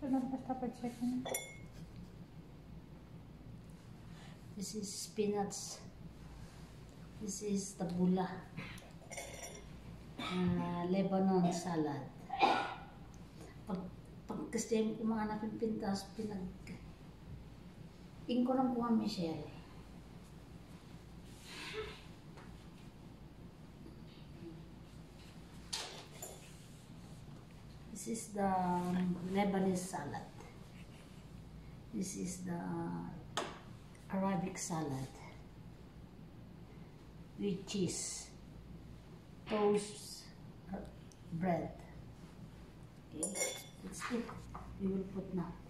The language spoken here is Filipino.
basta pa-check mo. This is spinach. This is taboula. Lebanon salad. Pag kasi yung mga napipintas, ingko lang po kami, Michelle. This is the Lebanese salad. This is the Arabic salad with cheese, toast, bread. Okay, let's cook. We will put now.